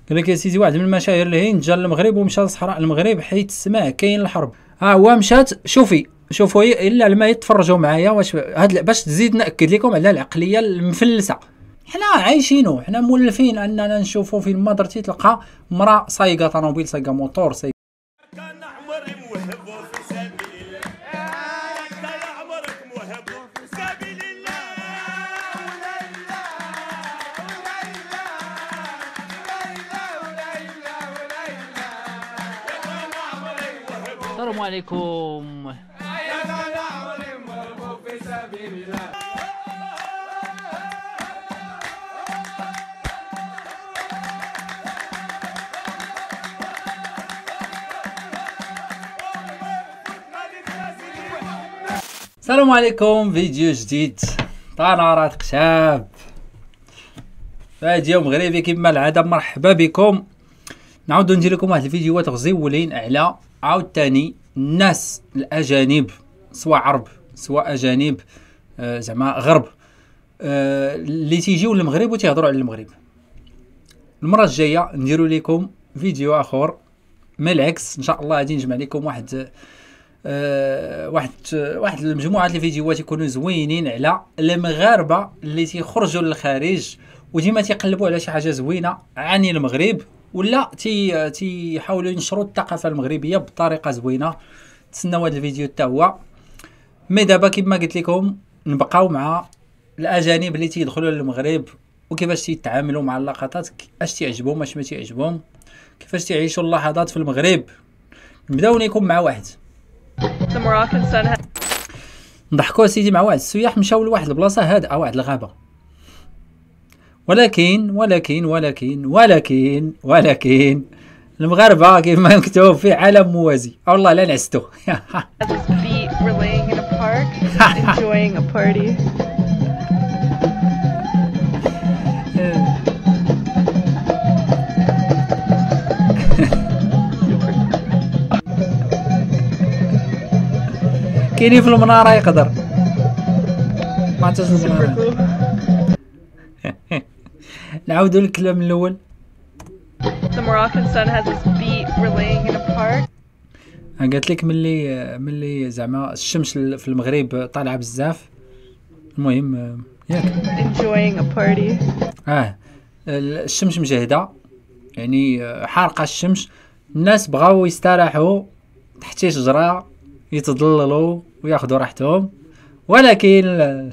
قال لك يا سيدي واحد من المشاهير الهند جا للمغرب ومشى لصحراء المغرب حيت سمع كاين الحرب. هو مشات. شوفوا الا لما يتفرجوا معايا واش باش تزيد ناكد لكم على العقليه المفلسه. حنا عايشينو، حنا مولفين اننا نشوفوا فيلم ما درتي تلقى مرا سايقه طوموبيل، سايقه موطور، سايقه السلام عليكم. السلام عليكم. فيديو جديد طنارات قشاب. فيديو مغربي كما العاده. مرحبا بكم. نعاود ندير لكم واحد الفيديوهات غزيولين على عاوتاني الناس الاجانب، سواء عرب سواء اجانب، زعما غرب، اللي تيجيو للمغرب وتيهضروا على المغرب. المره الجايه نديروا لكم فيديو اخر من العكس ان شاء الله. غادي نجمع لكم واحد المجموعه ديال الفيديوهات يكونوا زوينين على المغاربه اللي تيخرجوا للخارج وديما تيقلبوا على شي حاجه زوينه عن المغرب، ولا تيحاولوا ينشروا الثقافه المغربيه بطريقه زوينه. تسناو هذا الفيديو حتى هو. مي دابا كما قلت لكم نبقاو مع الاجانب اللي تيدخلوا للمغرب وكيفاش تيتعاملوا مع اللقطات، اش تيعجبهم اش ما تيعجبهم، كيفاش تعيشوا اللحظات في المغرب. نبداو لكم مع واحد نضحكوا سيدي مع واحد السياح مشاو لواحد البلاصه هادئه، واحد الغابه، ولكن المغاربه كيف ما مكتوب في عالم موازي. والله لا نعستو. كاينين في المناره يقدر ما عرفتش المناره. نعاودوا الكلام من الاول. قالت لك ملي زعما الشمس في المغرب طالعه بزاف. المهم ياك الشمس مجهده، يعني حارقه الشمس. الناس بغاو يستراحوا تحت شي شجره يتضللوا وياخذوا راحتهم، ولكن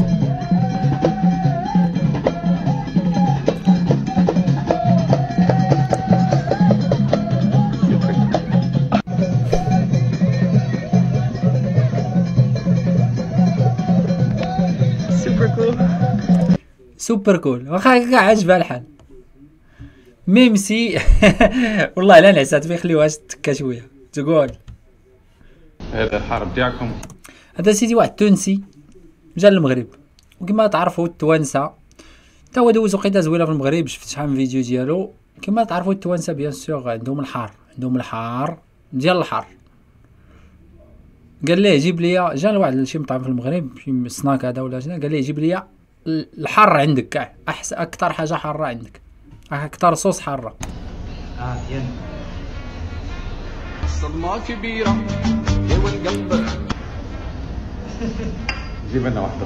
سوبر كول. واخا هكا عاجبها الحال. ميمسي والله لا نعسات فيه. خليوها تكا شويه تقول. هذا الحرب ديالكم. هذا سيدي واحد تونسي جا للمغرب، وكما تعرفوا التوانسه تا هو دوز وقيته زوينه في المغرب. شفت شحال من فيديو ديالو. كما تعرفوا التوانسه بيان سور عندهم الحار ديال الحار. قال ليه جيب لي، جا لواحد شي مطعم في المغرب شي سناك هذا ولا شنو، قال ليه جيب لي الحار عندك كاع احسن، اكثر حاجه حاره عندك، اكثر صوص حاره. ديال الصدمه كبيره يا والقلب. جيب لنا واحده.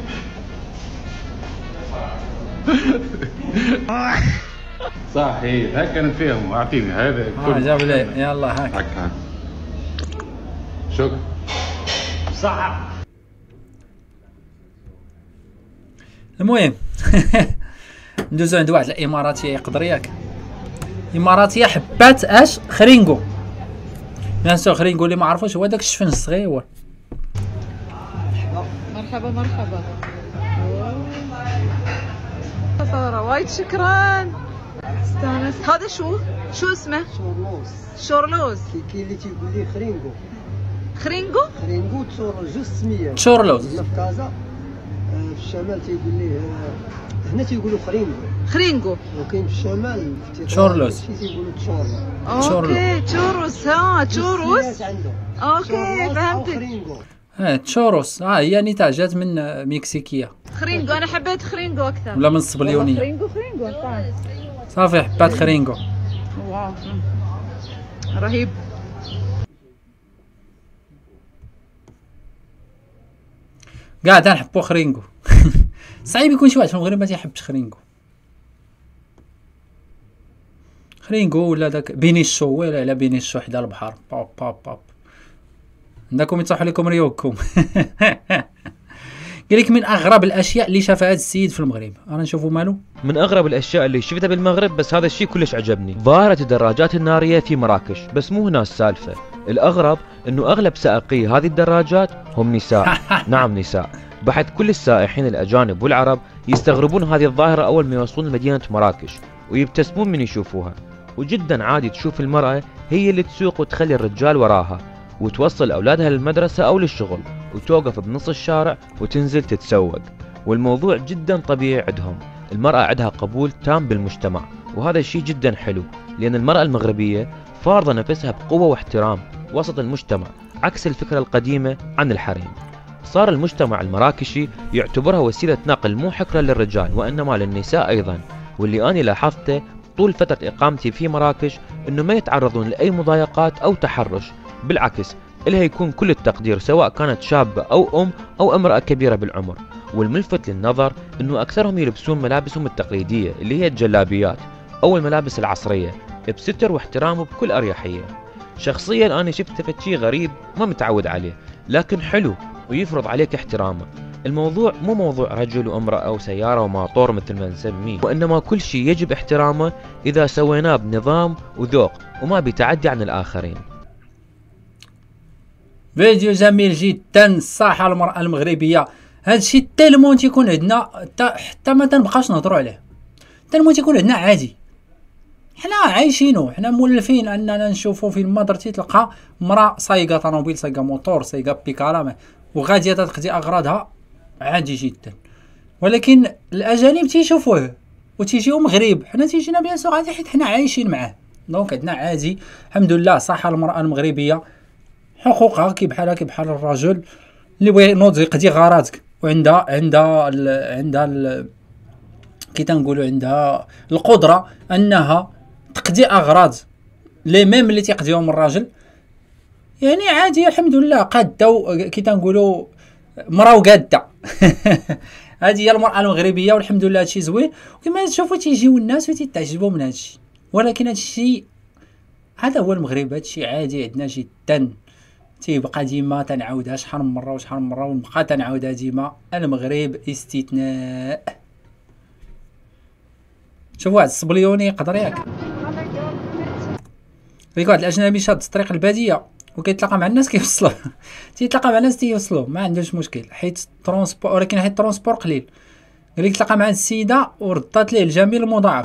صحيح هكا نفهم. اعطيني هذا كل جاب لي. يلا هكا شكرا. صح. المهم ندوزو عند واحد الاماراتيه يقدر ياك. اماراتيه حبات اش خرينغو. ناس خرينغو اللي ما عرفوش هو داك الشفن الصغير. مرحبا صورة وايد شكرا. استانس. هذا شو اسمه؟ شورلوز. كاين اللي تيقول لي خرينغو تشورلوز سميه. تشورلوز في كازا في الشمال تيقول ليه، هنا تيقولوا خرينغو، وكاين في الشمال تشورلوز تيقولوا تشورلوز. اوكي تشوروس. تشوروس. اوكي فهمتك. تشوروس هي نتاع جات من مكسيكيه. خرينغو انا حبيت خرينغو اكثر. ولا من الصبليونيه. خرينغو صافي حبات خرينغو. واو رهيب. كاع تنحبو خرينغو. صعيب يكون شي واحد في المغرب ما تيحبش خرينغو. خرينغو ولا داك بينيشو، ويلا على بينيشو حدا البحر. باب باب باب عندكم يطيحوا لكم ريوقكم. قال لك من اغرب الاشياء اللي شافها هذا السيد في المغرب. انا نشوفوا مالو من اغرب الاشياء اللي شفتها بالمغرب، بس هذا الشيء كلش عجبني، ظاهرة الدراجات النارية في مراكش. بس مو هنا السالفة، الاغرب انه اغلب سائقي هذه الدراجات هم نساء. نعم نساء. بحث كل السائحين الاجانب والعرب يستغربون هذه الظاهرة اول ما يوصلون لمدينة مراكش، ويبتسمون من يشوفوها. وجدا عادي تشوف المرأة هي اللي تسوق وتخلي الرجال وراها، وتوصل أولادها للمدرسة أو للشغل، وتوقف بنص الشارع وتنزل تتسوق. والموضوع جدا طبيعي عندهم. المرأة عندها قبول تام بالمجتمع، وهذا الشيء جدا حلو، لأن المرأة المغربية فارضة نفسها بقوة واحترام وسط المجتمع، عكس الفكرة القديمة عن الحريم. صار المجتمع المراكشي يعتبرها وسيلة نقل مو حكرا للرجال وإنما للنساء أيضا. واللي أنا لاحظته طول فترة إقامتي في مراكش إنه ما يتعرضون لأي مضايقات أو تحرش، بالعكس إلها يكون كل التقدير سواء كانت شابة أو أم أو امرأة كبيرة بالعمر. والملفت للنظر إنه أكثرهم يلبسون ملابسهم التقليدية اللي هي الجلابيات أو الملابس العصرية بستر واحترام وبكل أريحية. شخصيا أنا شفت شيء غريب ما متعود عليه، لكن حلو ويفرض عليك احترامه. الموضوع مو موضوع رجل وامرأة أو سيارة وماطور مثل ما نسميه، وإنما كل شيء يجب احترامه إذا سويناه بنظام وذوق وما بيتعدي عن الآخرين. فيديو جميل جدا. صح المرأة المغربية هذا الشيء تالمون تيكون عندنا حتى ما تنبقاش نهضروا عليه، تالمون تيكون عندنا عادي. حنا عايشينو، حنا مولفين اننا نشوفوا في المدرسة تلقى مرأة سايقة طوموبيل، سايقة موتور، سايقة بيكالا وغادية تقضي أغراضها عادي جدا. ولكن الأجانب تيشوفوه وتيجيو مغرب، حنا تيجينا بيان سور عادي حيت حنا عايشين معاه. دونك عندنا عادي الحمد لله. صح المرأة المغربية حقوقها كي بحال الرجل اللي بغى ينوض يقضي غرضك، وعندها كي تنقولوا عندها القدرة انها تقضي اغراض لي ميم اللي تيقضيهم الراجل. يعني عادي الحمد لله، قاده كي تنقولوا مرا وقاده. هذه هي المرأة المغربية والحمد لله هادشي زوين. وكما تشوفوا تيجيو الناس وتيتعجبوا من هادشي، ولكن هادشي هذا هو المغرب، هادشي عادي عندنا جدا. تيبقى ديما تنعاودها شحال من مره وشحال من مره ونبقى تنعاودها ديما، المغرب استثناء. شوف واحد الصبليوني يقدر ياك ديك واحد الاجنبي شاد الطريق الباديه وكيتلاقى مع الناس كيوصلوه. تيتلاقى مع الناس تيوصلوه ما عندوش مشكل حيت ترونسبور، ولكن حيت الترونسبور قليل. قال لك تلاقى مع السيده وردات ليه الجميل المضاعف.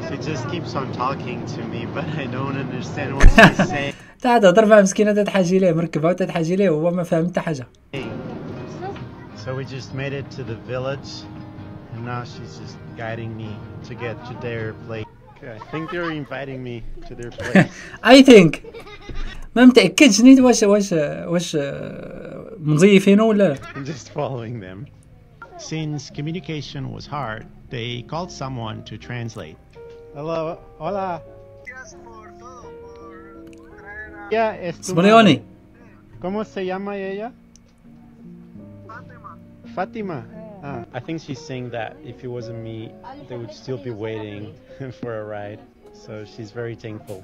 تهضر مع مسكينه تتحاجي ليه مركبه وتتحاجي ليه وهو ما فاهم حتى حاجه. So we just made it to the village and now she's just guiding me to get to their place. Okay, I think they're inviting me to their place. I think ما متاكدش نيت واش مزيفينه ولا. I'm just following them. Since communication was hard, they called someone to translate. Hello, hola. Spolioni. ¿Cómo se llama ella? Fatima. I think she's saying that if it wasn't me, they would still be waiting for a ride. So she's very thankful.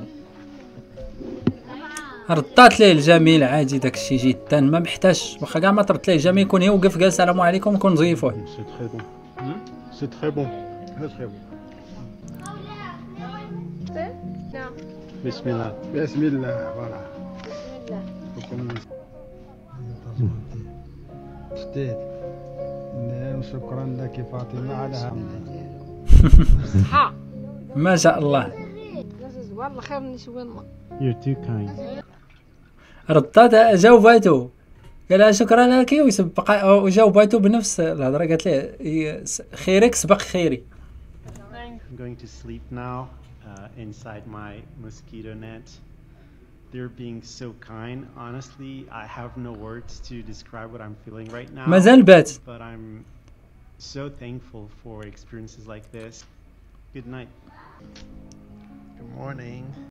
ردات ليه الجميل عادي داكشي جدا، ما محتاج واخا كاع ما طرت ليه الجميل يكون يوقف قال السلام عليكم نكون نزيفوه. C'est très bon. C'est très bon. Très bon. Bismillah. Bismillah. Voilà. جديد. شكرا لك فاطمة على هذا. صحة. ما شاء الله. والله خير من شوين. You're too kind. ردات جاوباتو قالها شكرا لك وجاوباتو بنفس الهضره، قالت ليه خيرك سبق خيري. I'm going to sleep now inside my mosquito net. They're being so kind. Honestly, I have no words to describe what I'm feeling right now. مازال بات. But I'm so thankful for experiences like this. Good night. Good morning.